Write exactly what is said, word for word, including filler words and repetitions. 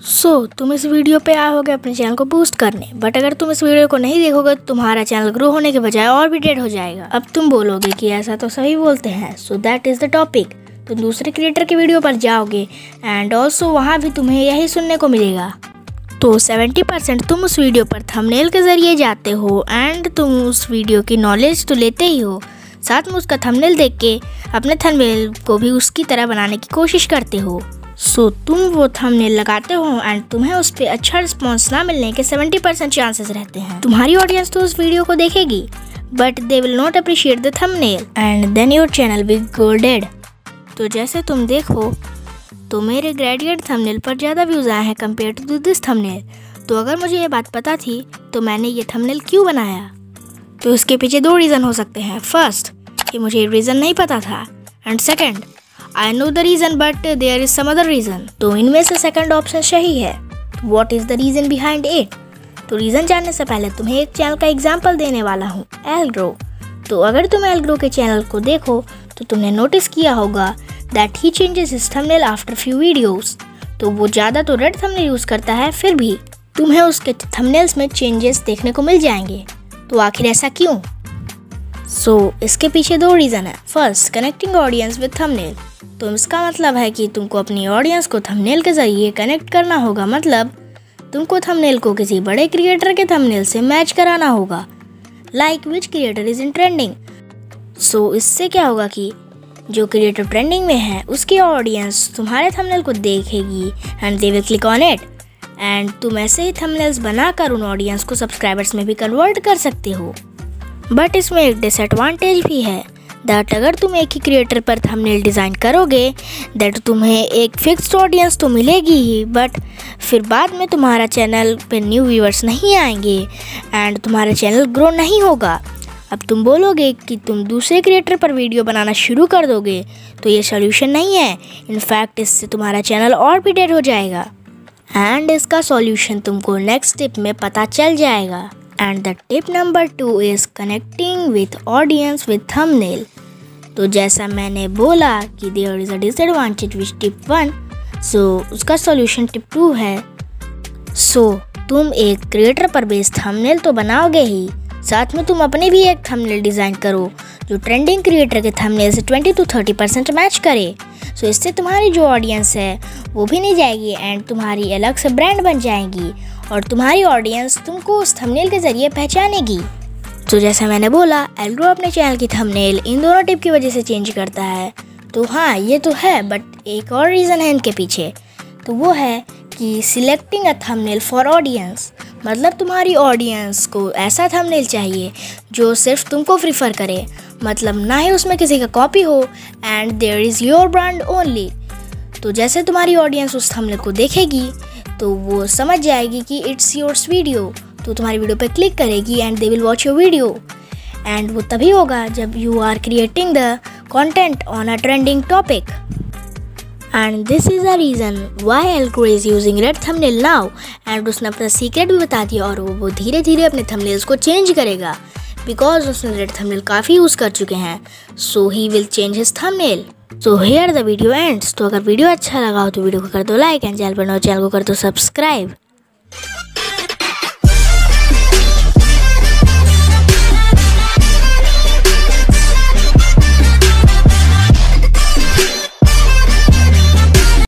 सो so, तुम इस video पे आए होगे अपने चैनल को बूस्ट करने, बट अगर तुम इस वीडियो को नहीं देखोगे तो तुम्हारा चैनल ग्रो होने के बजाय और भी डेड हो जाएगा। अब तुम बोलोगे कि ऐसा तो सभी बोलते हैं, so that is the topic. तुम दूसरे क्रिएटर के वीडियो पर जाओगे एंड ऑल्सो वहाँ भी तुम्हें यही सुनने को मिलेगा। तो सेवेंटी परसेंट तुम उस वीडियो पर थंबनेल के ज़रिए जाते हो एंड तुम उस वीडियो की नॉलेज तो लेते ही हो, साथ में उसका थंबनेल देख के अपने थंबनेल को भी उसकी तरह बनाने की कोशिश करते हो। सो so, तुम वो थंबनेल लगाते हो एंड तुम्हें उस पर अच्छा रिस्पॉन्स ना मिलने के सेवेंटी परसेंट चांसेस रहते हैं। तुम्हारी ऑडियंस तो उस वीडियो को देखेगी but they will not appreciate the thumbnail and then your channel will go dead. तो जैसे तुम देखो तो मेरे ग्रेजुएट थंबनेल पर ज़्यादा व्यूज़ आए हैं कंपेयर टू दिस थंबनेल। तो अगर मुझे ये बात पता थी तो मैंने ये थंबनेल क्यों बनाया? तो इसके पीछे दो रीज़न हो सकते हैं। फर्स्ट कि मुझे रीज़न नहीं पता था and second I know the reason but there is some other reason. तो इनमें से सेकंड ऑप्शन सही है। What is the reason behind it? तो रीज़न जानने से पहले तुम्हें एक चैनल का एग्जांपल देने वाला हूँ, एलग्रो। तो अगर तुम एलग्रो के चैनल को देखो तो तुमने नोटिस किया होगा that he changes his thumbnail after few videos. तो वो ज़्यादा तो रेड थंबनेल यूज़ करता है, फिर भी तुम्हें उसके थंबनेल्स में चेंजेस देखने को मिल जाएंगे। तो आखिर ऐसा क्यों? सो so, इसके पीछे दो रीज़न है। First, connecting audience with thumbnail. तो इसका मतलब है कि तुमको अपनी ऑडियंस को थंबनेल के ज़रिए कनेक्ट करना होगा, मतलब तुमको थंबनेल को किसी बड़े क्रिएटर के थंबनेल से मैच कराना होगा, like which creator is in trending. So इससे क्या होगा कि जो क्रिएटर ट्रेंडिंग में है उसकी ऑडियंस तुम्हारे थंबनेल को देखेगी and they will click on it and तुम ऐसे ही थंबनेल्स बनाकर उन ऑडियंस को सब्सक्राइबर्स में भी कन्वर्ट कर सकते हो। बट इसमें एक डिसएडवांटेज भी है दैट अगर तुम एक ही क्रिएटर पर थंबनेल डिज़ाइन करोगे दैट तुम्हें एक फिक्स्ड ऑडियंस तो मिलेगी ही, बट फिर बाद में तुम्हारा चैनल पे न्यू व्यूअर्स नहीं आएंगे एंड तुम्हारा चैनल ग्रो नहीं होगा। अब तुम बोलोगे कि तुम दूसरे क्रिएटर पर वीडियो बनाना शुरू कर दोगे, तो ये सॉल्यूशन नहीं है। इनफैक्ट इससे तुम्हारा चैनल और भी डेड हो जाएगा एंड इसका सॉल्यूशन तुमको नेक्स्ट टिप में पता चल जाएगा। And the tip number two is connecting with audience with thumbnail. तो जैसा मैंने बोला कि there is a disadvantage which tip one, so उसका सॉल्यूशन टिप टू है। सो so, तुम एक क्रिएटर पर बेस्ड थंबनेल तो बनाओगे ही, साथ में तुम अपने भी एक थंबनेल डिज़ाइन करो जो ट्रेंडिंग क्रिएटर के थंबनेल से twenty two thirty percent match करे। सो so, इससे तुम्हारी जो ऑडियंस है वो भी नहीं जाएगी एंड तुम्हारी अलग से ब्रांड बन जाएगी और तुम्हारी ऑडियंस तुमको उस थंबनेल के ज़रिए पहचानेगी। तो जैसा मैंने बोला, एलग्रो अपने चैनल की थंबनेल इन दोनों टिप की वजह से चेंज करता है। तो हाँ, ये तो है, बट एक और रीज़न है इनके पीछे। तो वो है कि selecting a thumbnail for audience. मतलब तुम्हारी ऑडियंस को ऐसा थंबनेल चाहिए जो सिर्फ तुमको प्रीफर करे, मतलब ना ही उसमें किसी का कॉपी हो and there is your brand only. तो जैसे तुम्हारी ऑडियंस उस थंबनेल को देखेगी तो वो समझ जाएगी कि इट्स योर्स वीडियो, तो तुम्हारी वीडियो पे क्लिक करेगी and they will watch your video. And वो तभी होगा जब you are creating the content on a trending topic. And this is a reason why Algrow is using red thumbnail now. And उसने अपना secret भी बता दिया और वो धीरे धीरे अपने थंबनेल्स को चेंज करेगा बिकॉज उसने रेड थंबनेल काफ़ी यूज़ कर चुके हैं। So he will change his thumbnail. So here the video ends. तो अगर वीडियो अच्छा लगा हो तो वीडियो को कर दो लाइक एंड चैनल पर नए चैनल को कर दो सब्सक्राइब।